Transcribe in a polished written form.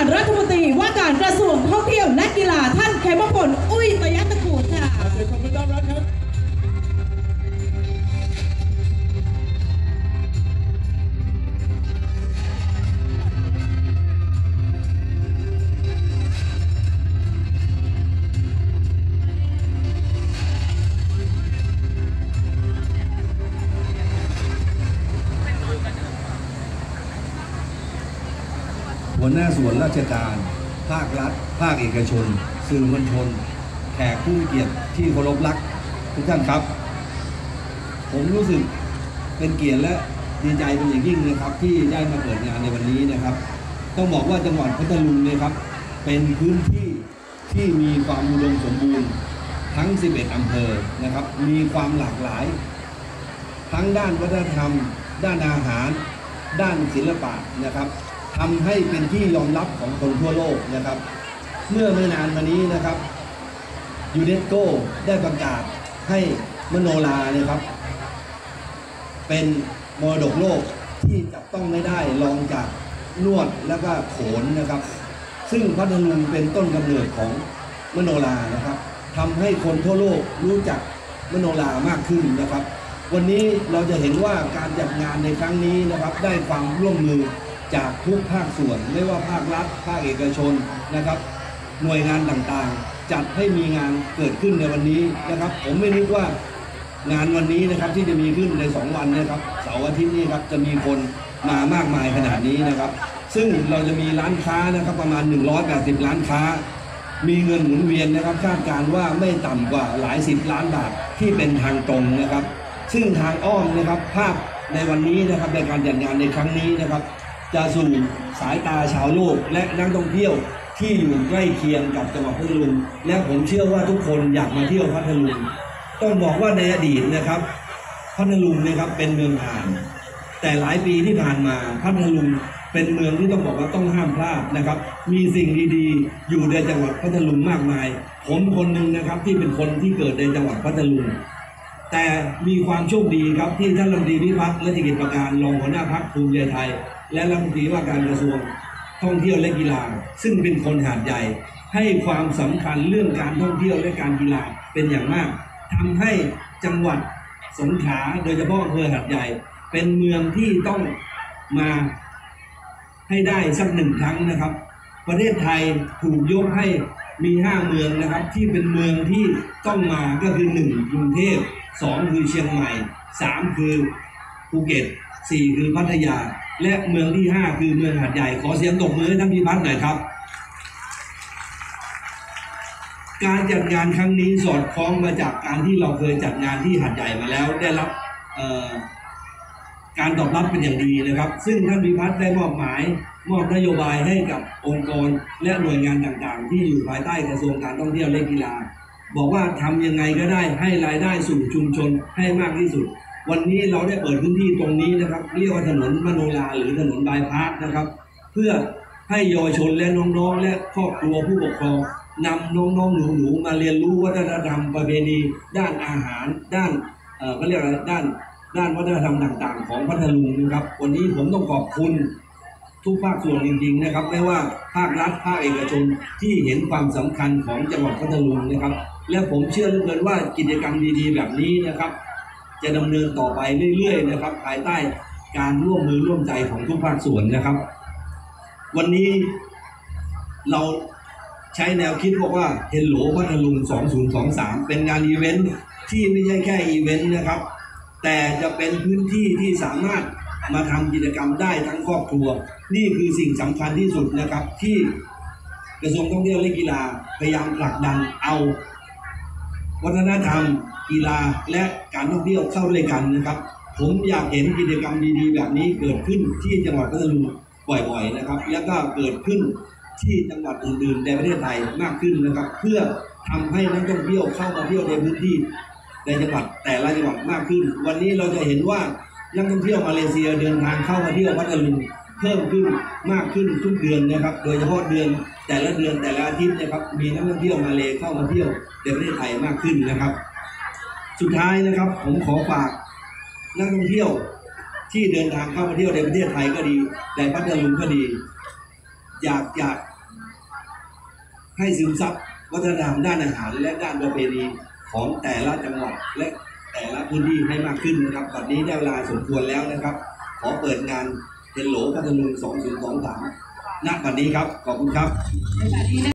รัฐมนตรีว่าการกระทรวงท่องเที่ยวและกีฬาท่านเขมพล อุ้ย ตยตระกูลค่ะเชิญขอบคุณต้อนรับครับหัวหน้าส่วนราชการภาครัฐภาคเอกชนสื่อมวลชนแขกผู้มีเกียรติที่เคารพรักทุกท่านครับผมรู้สึกเป็นเกียรติและดีใจเป็นอย่างยิ่งนะครับที่ได้มาเปิดงานในวันนี้นะครับต้องบอกว่าจังหวัดพัทลุงนะครับเป็นพื้นที่ที่มีความอุดมสมบูรณ์ทั้ง11อำเภอนะครับมีความหลากหลายทั้งด้านวัฒนธรรมด้านอาหารด้านศิลปะนะครับทำให้เป็นที่ยอมรับของคนทั่วโลกนะครับเมื่อไม่นานมานี้นะครับยูเนสโกได้ประกาศให้มโนราเนี่ยครับเป็นมรดกโลกที่จับต้องไม่ได้รองจากนวดและก็โขนนะครับซึ่งพัทลุงเป็นต้นกำเนิดของมโนรานะครับทำให้คนทั่วโลกรู้จักมโนรามากขึ้นนะครับวันนี้เราจะเห็นว่าการจัดงานในครั้งนี้นะครับได้ความร่วมมือจากทุกภาคส่วนไม่ว่าภาครัฐภาคเอกชนนะครับหน่วยงานต่างๆจัดให้มีงานเกิดขึ้นในวันนี้นะครับผมไม่นึกว่างานวันนี้นะครับที่จะมีขึ้นใน2วันนะครับเสาร์อาทิตย์นี้ครับจะมีคนมามากมายขนาดนี้นะครับซึ่งเราจะมีร้านค้านะครับประมาณ180ร้านค้ามีเงินหมุนเวียนนะครับคาดการณ์ว่าไม่ต่ำกว่าหลาย10ล้านบาทที่เป็นทางตรงนะครับซึ่งทางอ้อมนะครับภาพในวันนี้นะครับในการจัดงานในครั้งนี้นะครับจะสู่สายตาชาวโลกและนักท่องเที่ยวที่อยู่ใกล้เคียงกับจังหวัดพัทลุงและผมเชื่อว่าทุกคนอยากมาเที่ยวพัทลุงต้องบอกว่าในอดีตนะครับพัทลุงนะครับเป็นเมืองอ่างแต่หลายปีที่ผ่านมาพัทลุงเป็นเมืองที่ต้องบอกว่าต้องห้ามพลาดนะครับมีสิ่งดีๆอยู่ในจังหวัดพัทลุงมากมายผมคนหนึ่งนะครับที่เป็นคนที่เกิดในจังหวัดพัทลุงแต่มีความโชคดีครับที่ท่านรัฐมนตรีพิพัฒน์รัชกิจประการรองหัวหน้าพรรคภูมิใจไทยและรัฐมนตรีว่าการกระทรวงท่องเที่ยวและกีฬาซึ่งเป็นคนหาดใหญ่ให้ความสำคัญเรื่องการท่องเที่ยวและการกีฬาเป็นอย่างมากทำให้จังหวัดสงขลาโดยเฉพาะอำเภอหาดใหญ่เป็นเมืองที่ต้องมาให้ได้สัก1ครั้งนะครับประเทศไทยถูกยกให้มี5เมืองนะครับที่เป็นเมืองที่ต้องมาก็คือ1กรุงเทพ2คือเชียงใหม่3คือภูเก็ต4คือพัทยาและเมืองที่5คือเมืองหาดใหญ่ขอเสียงตบมือให้ท่านพิพัฒน์หน่อยครับการจัดงานครั้งนี้สอดคล้องมาจากการที่เราเคยจัดงานที่หาดใหญ่มาแล้วได้รับการตอบรับเป็นอย่างดีนะครับซึ่งท่านพิพัฒน์ได้มอบนโยบายให้กับองค์กรและหน่วยงานต่างๆที่อยู่ภายใต้กระทรวงการท่องเที่ยวและกีฬาบอกว่าทำยังไงก็ได้ให้รายได้สู่ชุมชนให้มากที่สุดวันนี้เราได้เปิดพื้นที่ตรงนี้นะครับเรียกว่าถนนมโนราหรือถนนบายพาสนะครับเพื่อให้เยาวชนและน้องๆและครอบครัวผู้ปกครองนำน้องๆหนูๆมาเรียนรู้วัฒนธรรมประเพณีด้านอาหารด้านเขาเรียกอะไรด้านวัฒนธรรมต่างๆของพัทลุงนะครับวันนี้ผมต้องขอบคุณทุกภาคส่วนจริงๆนะครับไม่ว่าภาครัฐภาคเอกชนที่เห็นความสำคัญของจังหวัดพัทลุงนะครับและผมเชื่อเหลือเกินว่ากิจกรรมดีๆแบบนี้นะครับจะดำเนินต่อไปเรื่อยๆนะครับภายใต้การร่วมมือร่วมใจของทุกภาคส่วนนะครับวันนี้เราใช้แนวคิดบอกว่าเฮลโลพัทลุง2023เป็นงานอีเวนท์ที่ไม่ใช่แค่อีเวนท์นะครับแต่จะเป็นพื้นที่ที่สามารถมาทำกิจกรรมได้ทั้งครอบครัวนี่คือสิ่งสำคัญที่สุดนะครับที่กระทรวงท่องเที่ยวและกีฬาพยายามผลักดันเอาวัฒนธรรมกีฬาและการท่องเที่ยวเข้าด้วยกันนะครับผมอยากเห็นกิจกรรมดีๆแบบนี้เกิดขึ้นที่จังหวัดพัทลุงบ่อยๆนะครับแล้วก็เกิดขึ้นที่จังหวัดอื่นๆในประเทศไทยมากขึ้นนะครับเพื่อทำให้นักท่องเที่ยวเข้ามาเที่ยวในพื้นที่ในจังหวัดแต่ละจังหวัดมากขึ้นวันนี้เราจะเห็นว่านักท่องเที่ยวมาเลเซียเดินทางเข้ามาเที่ยวพัทลุงเพิ่มขึ้นมากขึ้นทุกเดือนนะครับโดยเฉพาะเดือนแต่ละอาทิตย์นะครับมีนักท่องเที่ยวมาเลเข้ามาเที่ยวในประเทศไทยมากขึ้นนะครับสุดท้ายนะครับผมขอฝากนักท่องเที่ยวที่เดินทางเข้ามาเที่ยวในประเทศไทยก็ดีในพัทลุงก็ดีอยากให้ซึมซับวัฒนธรรมด้านอาหารและด้านประเพณีของแต่ละจังหวัดและแต่ละพื้นที่ให้มากขึ้นนะครับวันนี้ได้เวลาสมควรแล้วนะครับ ขอเปิดงานเฮลโหลพัทลุง 2023 ณ วันนี้ครับ ขอบคุณครับ